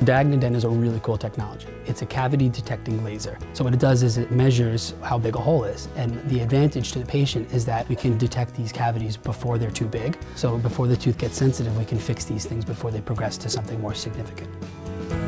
Diagnodent is a really cool technology. It's a cavity detecting laser. So what it does is it measures how big a hole is. And the advantage to the patient is that we can detect these cavities before they're too big. So before the tooth gets sensitive, we can fix these things before they progress to something more significant.